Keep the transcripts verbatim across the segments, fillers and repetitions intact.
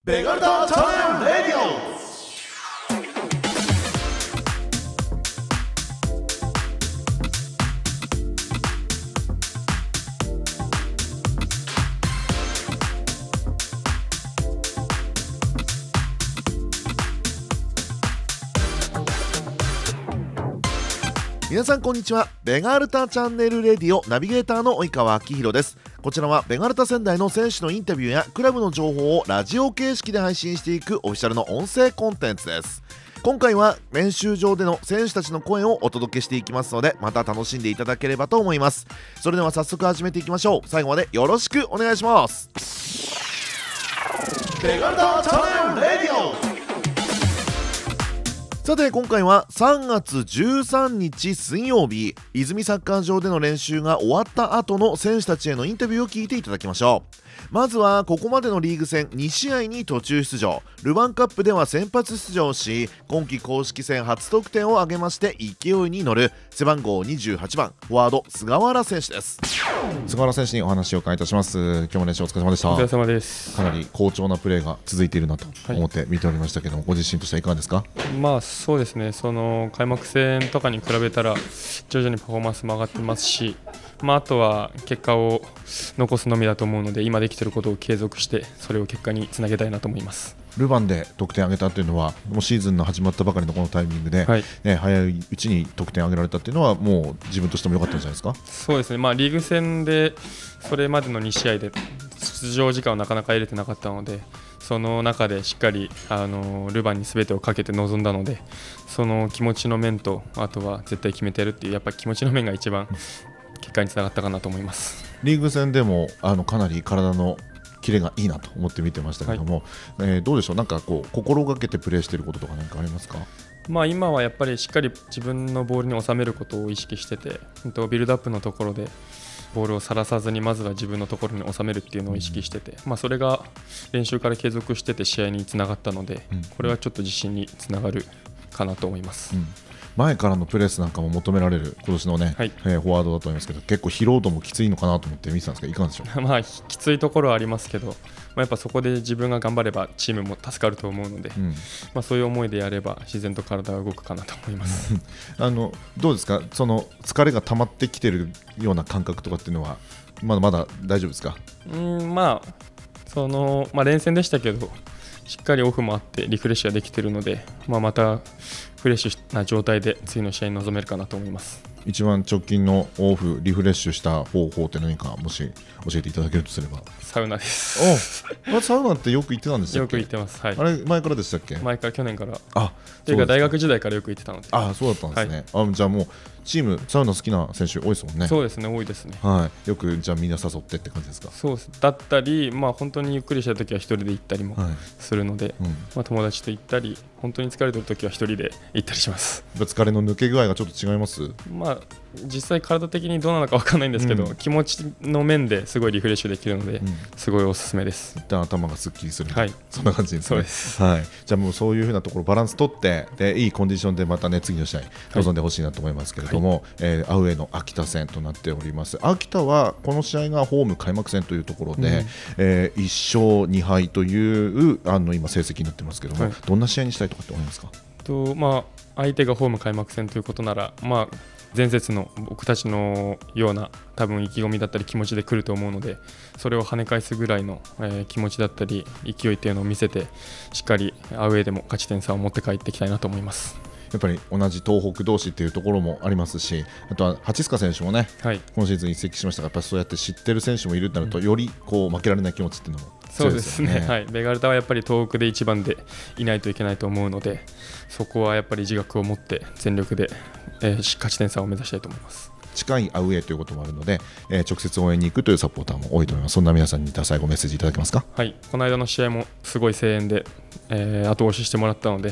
ベガルタチャンネルレディオ。皆さんこんにちは。ベガルタチャンネルレディオナビゲーターの及川明宏です。こちらはベガルタ仙台の選手のインタビューやクラブの情報をラジオ形式で配信していくオフィシャルの音声コンテンツです。今回は練習場での選手たちの声をお届けしていきますので、また楽しんでいただければと思います。それでは早速始めていきましょう。最後までよろしくお願いします。ベガルタチャンネルレディオ。さて今回はさんがつじゅうさんにち水曜日、泉サッカー場での練習が終わった後の選手たちへのインタビューを聞いていただきましょう。まずはここまでのリーグ戦にしあいに途中出場、ルヴァンカップでは先発出場し、今季公式戦初得点を挙げまして勢いに乗る背番号にじゅうはちばんフォワード菅原選手です。菅原選手にお話を伺いいたします。今日も練習お疲れ様でした。 お疲れ様です。 かなり好調なプレーが続いているなと思って見ておりましたけども、はい、ご自身としてはいかがですか？ まあそうですね、その開幕戦とかに比べたら徐々にパフォーマンスも上がってますし、まあ、あとは結果を残すのみだと思うので、今できていることを継続してそれを結果につなげたいなと思います。 ルヴァンで得点を挙げたというのはもうシーズンの始まったばかりのこのタイミングで、はいね、早いうちに得点を挙げられたというのはもう自分としても良かったんじゃないですか？ そうですね、まあ、リーグ戦でそれまでのにしあいで出場時間をなかなか入れてなかったので、その中でしっかりあのルヴァンに全てをかけて臨んだので、その気持ちの面とあとは絶対決めてやるっていうやっぱり気持ちの面が一番結果につながったかなと思います。 リーグ戦でもあのかなり体のキレがいいなと思って見てましたけども、はいえー、どうでしょう、なんかこう心がけてプレーしていることとか何かありますか？ まあ今はやっぱりしっかり自分のボールに収めることを意識してて、ビルドアップのところでボールをさらさずにまずは自分のところに収めるっていうのを意識してて、まあ、それが練習から継続してて試合につながったので、これはちょっと自信につながるかなと思います。うん、 前からのプレスなんかも求められる今年の、ねはいえー、フォワードだと思いますけど、結構疲労度もきついのかなと思って見てたんですけどいかがでしょう？ まあきついところはありますけど、まあ、やっぱそこで自分が頑張ればチームも助かると思うので、うんまあ、そういう思いでやれば自然と体が動くかなと思いますあのどうですか、その疲れが溜まってきてるような感覚とかっていうのはまだまだ大丈夫ですか？ うんまあその、まあ、連戦でしたけどしっかりオフもあってリフレッシュができているので、まあ、またフレッシュな状態で次の試合に臨めるかなと思います。 一番直近のオフリフレッシュした方法って何かもし教えていただけるとすれば？ サウナです。 おサウナってよく行ってたんでしたっけ？ よく行ってます、はい、 あれ前からでしたっけ？ 前から去年から。 あというか大学時代からよく行ってたので。 あそうだったんですね、はい、あじゃあもうチームサウナ好きな選手多いですもんね。 そうですね、多いですね、 はい、よくじゃあみんな誘ってって感じですか？ そうですだったり、まあ、本当にゆっくりした時は一人で行ったりもするので、はいうんまあ、友達と行ったり本当に疲れてる時は一人で行ったりします。 疲れの抜け具合がちょっと違います？ まあ実際体的にどうなのか分かんないんですけど、うん、気持ちの面ですごいリフレッシュできるので、うん、すごいおすすめです。 一旦頭がすっきりする、 はい、 そんな感じですね。 そうです、 はい、じゃあもうそういう風なところバランス取ってでいいコンディションでまたね次の試合臨んでほしいなと思いますけれども、はいえー、アウェーの秋田戦となっております。秋田はこの試合がホーム開幕戦というところで、うんえー、いっしょうにはいというあの今成績になってますけども、はい、どんな試合にしたいとかって思いますか？ とまあ、相手がホーム開幕戦ということなら、まあ、前節の僕たちのような多分意気込みだったり気持ちで来ると思うので、それを跳ね返すぐらいの、えー、気持ちだったり勢いっていうのを見せてしっかりアウェーでも勝ち点差を持って帰っていきたいなと思います。 やっぱり同じ東北同士っていうところもありますし、あとは蜂須賀選手もね、はい、今シーズン移籍しましたが、やっぱりそうやって知ってる選手もいるとなると、よりこう負けられない気持ちっていうのも強いですよね。 そうですね、はい、ベガルタはやっぱり東北で一番でいないといけないと思うので、そこはやっぱり自覚を持って全力で、えー、勝ち点差を目指したいと思います。 近いアウェーということもあるので、えー、直接応援に行くというサポーターも多いと思います。そんな皆さんに最後メッセージいただけますか？ はい、この間の試合もすごい声援で、えー、後押ししてもらったので、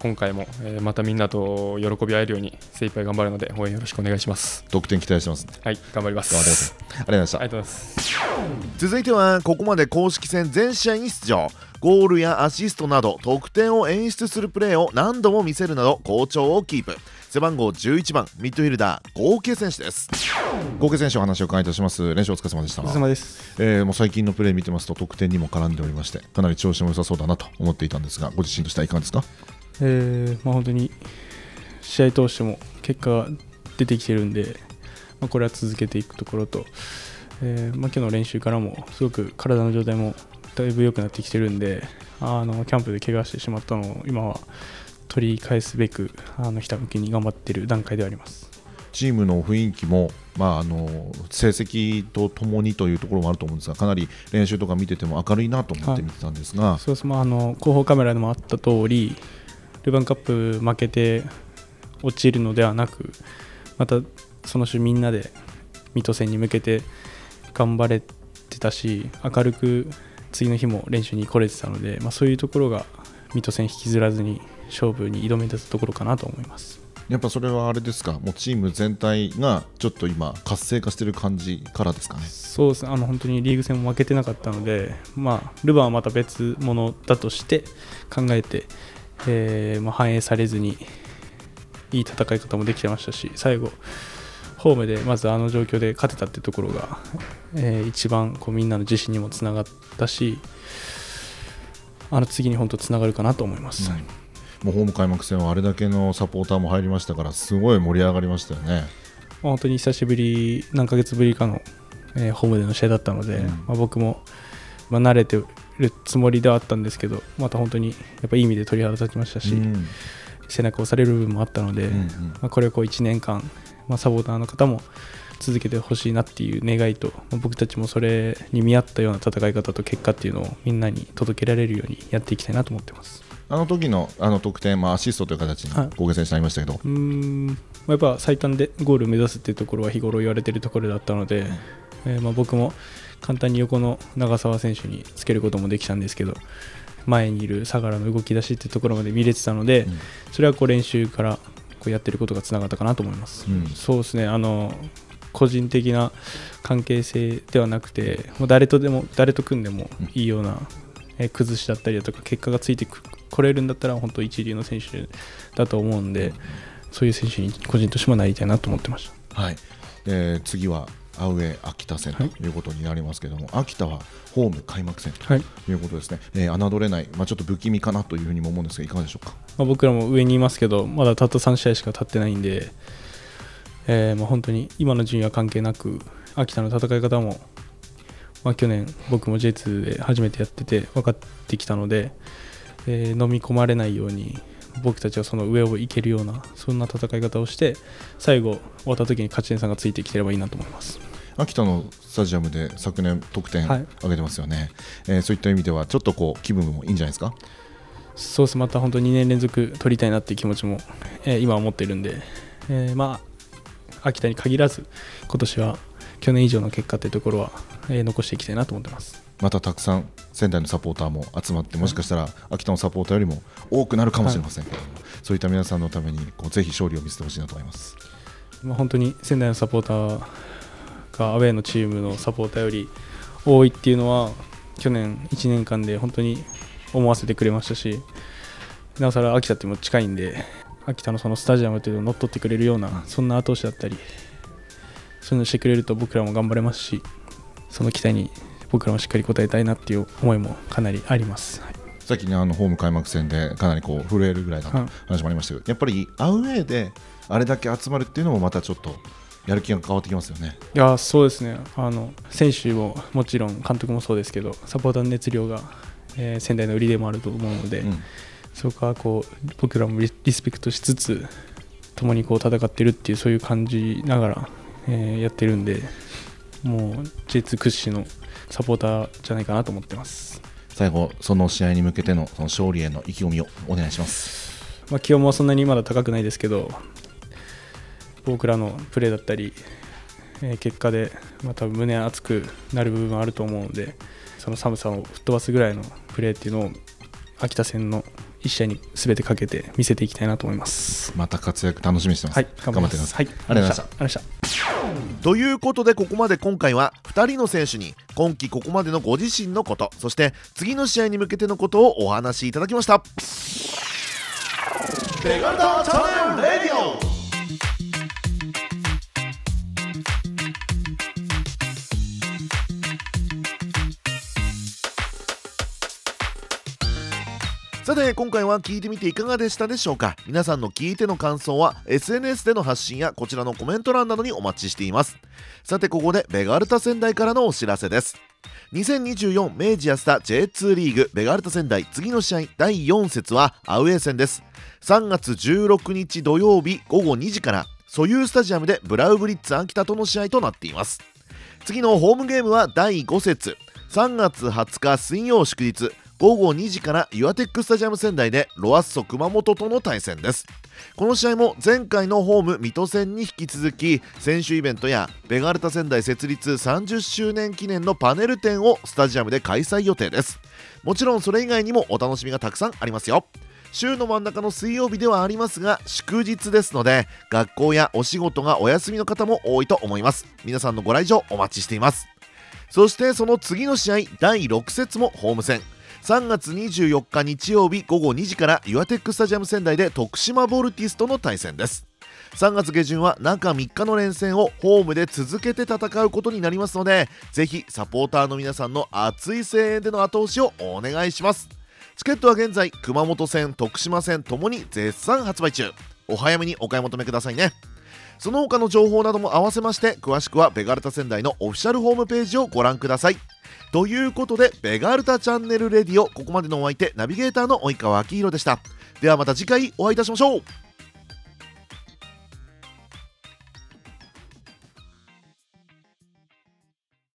今回も、えー、またみんなと喜び合えるように精一杯頑張るので応援よろしくお願いします。 得点期待してます、ね、 はい、頑張ります。 頑張ってください。ありがとうございました。 ありがとうございます。 続いてはここまで公式戦全試合に出場、ゴールやアシストなど得点を演出するプレーを何度も見せるなど好調をキープ、背番号じゅういちばんミッドフィルダー合計選手です。合計選手お話を伺いいたします。練習お疲れ様でした。 お疲れ様です。 えー、もう最近のプレー見てますと得点にも絡んでおりまして、かなり調子も良さそうだなと思っていたんですが、ご自身としてはいかがですか？ えーまあ、本当に試合通しても結果が出てきてるんで、まあ、これは続けていくところと、えーまあ、今日の練習からもすごく体の状態もだいぶ良くなってきてるんで、あのキャンプで怪我してしまったのを今は取り返すべくあのひたむきに頑張っている段階ではあります。 チームの雰囲気も、まあ、あの成績とともにというところもあると思うんですが、かなり練習とか見てても明るいなと思って見てたんですが、 はい、そうです、まあ、あの後方カメラでもあった通り、ルヴァンカップ負けて落ちるのではなく、またその週みんなで水戸戦に向けて頑張れてたし、明るく次の日も練習に来れてたので、まあ、そういうところが水戸戦引きずらずに勝負に挑めたところかなと思います。 やっぱそれはあれですか、もうチーム全体がちょっと今活性化している感じからですかね。 そうですね、あの本当にリーグ戦も負けてなかったので、まあ、ルヴァンはまた別物だとして考えて、えーまあ、反映されずにいい戦い方もできてましたし、最後ホームでまずあの状況で勝てたっていうところが、えー、一番こうみんなの自信にもつながったし、あの次に本当つながるかなと思います。 うん、もうホーム開幕戦はあれだけのサポーターも入りましたから、すごい盛り上がりましたよね。 本当に久しぶり、何ヶ月ぶりかの、えー、ホームでの試合だったので、うん、まあ、僕も、まあ、慣れてるつもりではあったんですけど、また本当にやっぱいい意味で鳥肌立ちましたし、うん、背中を押される部分もあったので、うんうん、まあ、これをこういちねんかん、まあ、サポーターの方も続けてほしいなっていう願いと、まあ、僕たちもそれに見合ったような戦い方と結果っていうのをみんなに届けられるようにやっていきたいなと思ってます。 あの時のあの得点、まあ、アシストという形に合計選手になりましたけど、はい、 うーん、まあ、やっぱ最短でゴールを目指すっていうところは日頃言われているところだったので、うん、えー、まあ僕も簡単に横の長澤選手につけることもできたんですけど、前にいる相良の動き出しっていうところまで見れてたので、うん、それはこう練習からこうやってることがつながったかなと思います。うん、そうですね、あの個人的な関係性ではなくて、もう誰とでも誰と組んでもいいような、えー、崩しだったりだとか結果がついてこれるんだったら本当一流の選手だと思うんで、そういう選手に個人としてもなりたいなと思ってました。 はい、えー、次はアウェー秋田戦ということになりますけども、はい、秋田はホーム開幕戦ということですね。はい、えー、侮れない、まあ、ちょっと不気味かなというふうにも思うんですが、いかがでしょうか。 まあ、僕らも上にいますけど、まだたったさん試合しか経ってないんで、えー、まあ本当に今の順位は関係なく、秋田の戦い方も、まあ、去年僕も ジェイツー で初めてやってて分かってきたので、えー、飲み込まれないように僕たちはその上を行けるようなそんな戦い方をして、最後終わった時に勝ち点さんがついてきてればいいなと思います。 秋田のスタジアムで昨年得点上げてますよね。はい、えー、そういった意味ではちょっとこう気分もいいんじゃないですか。 そうです、また本当にねん連続取りたいなっていう気持ちも、えー、今は持っているんで、えー、まあ秋田に限らず今年は去年以上の結果というところは、えー、残していきたいなと思ってます。またたくさん仙台のサポーターも集まって、もしかしたら秋田のサポーターよりも多くなるかもしれませんけども、はい、そういった皆さんのためにこうぜひ勝利を見せてほしいなと思います。 まあ、本当に仙台のサポーターがアウェーのチームのサポーターより多いっていうのは去年いちねんかんで本当に思わせてくれましたし、なおさら秋田っても近いんで、秋田のそのスタジアムというのを乗っ取ってくれるようなそんな後押しだったり、そういうのをしてくれると僕らも頑張れますし、その期待に僕らもしっかり応えたいなっていう思いもかなりあります。はい、 さっきね、あのホーム開幕戦でかなりこう震えるぐらいだと話もありましたけど、やっぱりアウェーであれだけ集まるっていうのもまたちょっとやる気が変わってきますよね。 いや、そうですね、あの選手ももちろん監督もそうですけど、サポーターの熱量が、えー、仙台の売りでもあると思うので、うん、そこはこう僕らもリスペクトしつつ共にこう戦ってるっていう、そういう感じながら、えー、やってるんで、もう ジェイツー 屈指のサポーターじゃないかなと思ってます。 最後、その試合に向けてのその勝利への意気込みをお願いします。 まあ、気温もそんなにまだ高くないですけど、僕らのプレーだったり、えー、結果でまた胸熱くなる部分はあると思うので、その寒さを吹っ飛ばすぐらいのプレーっていうのを秋田戦のいち試合に全てかけて見せていきたいなと思います。 また活躍楽しみにしてます。 はい、 頑張ってください。 はい、 ありがとうございました。 ありがとうございました。 ということでここまで今回はふたりの選手に今季ここまでのご自身のこと、そして次の試合に向けてのことをお話しいただきました。ベガルタチャンネルレディオ。さて今回は聞いてみていかがでしたでしょうか。皆さんの聞いての感想は エスエヌエス での発信やこちらのコメント欄などにお待ちしています。さてここでベガルタ仙台からのお知らせです。にせんにじゅうよん明治安田 ジェイツー リーグベガルタ仙台次の試合だいよん節はアウェー戦です。さんがつじゅうろくにち土曜日ごごにじからソユースタジアムでブラウブリッツ秋田との試合となっています。次のホームゲームはだいご節さんがつはつか水曜祝日ごごにじからユアテックスタジアム仙台でロアッソ熊本との対戦です。この試合も前回のホーム水戸戦に引き続き選手イベントやベガルタ仙台設立さんじゅっしゅうねん記念のパネル展をスタジアムで開催予定です。もちろんそれ以外にもお楽しみがたくさんありますよ。週の真ん中の水曜日ではありますが祝日ですので学校やお仕事がお休みの方も多いと思います。皆さんのご来場お待ちしています。そしてその次の試合だいろく節もホーム戦さんがつにじゅうよっか日曜日ごごにじからユアテックスタジアム仙台で徳島ボルティスとの対戦です。さんがつ下旬は中みっかの連戦をホームで続けて戦うことになりますのでぜひサポーターの皆さんの熱い声援での後押しをお願いします。チケットは現在熊本戦徳島戦ともに絶賛発売中。お早めにお買い求めくださいね。その他の情報なども合わせまして詳しくはベガルタ仙台のオフィシャルホームページをご覧ください。ということでベガルタチャンネルレディオ、ここまでのお相手ナビゲーターの及川明宏でした。ではまた次回お会いいたしましょう。